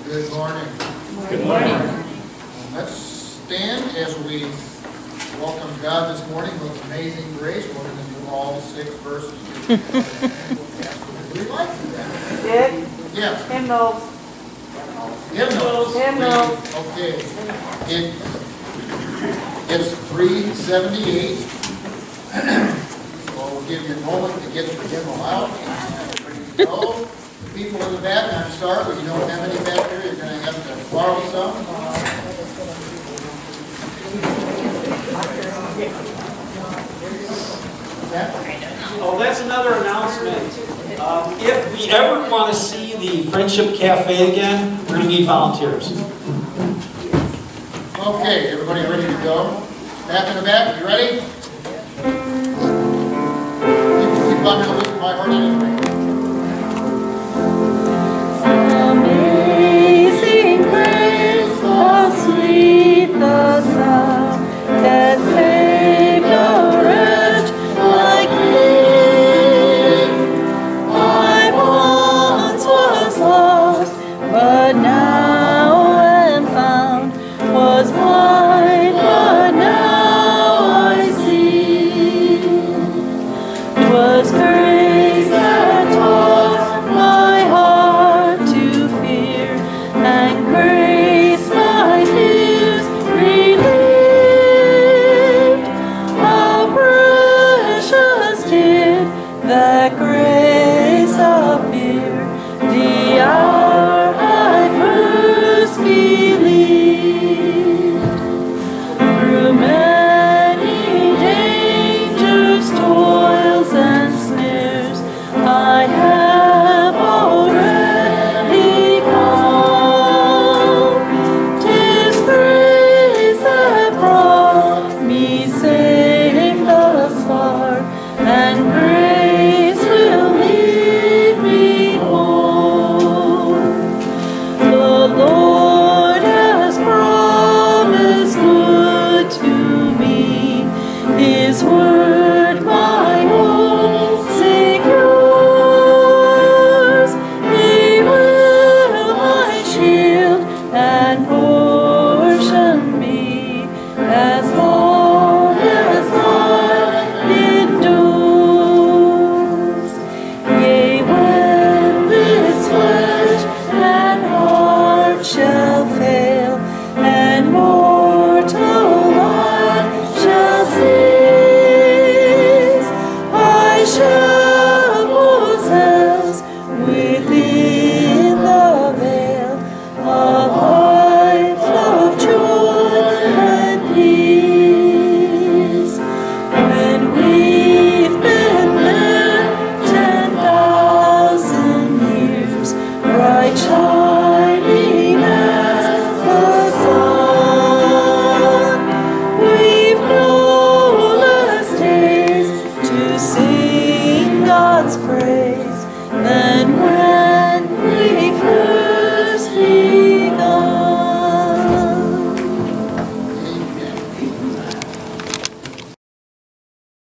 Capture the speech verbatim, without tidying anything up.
Good morning. Good morning. Let's stand as we welcome God this morning with amazing grace. We're going to do all six verses. Would you like to do that? Dick? Yes. Hymnals. Hymnals. Hymnals. Okay. It, it's three seventy-eight. So we'll give you a moment to get the hymnal out. Ready to go. The people in the back, I'm sorry, but you don't have any back here. You're going to have to borrow some. Oh, that's another announcement. Um, if we ever want to see the Friendship Cafe again, we're going to need volunteers. Okay, everybody ready to go? Back in the back, you ready? Keep, keep on to listen to my heart.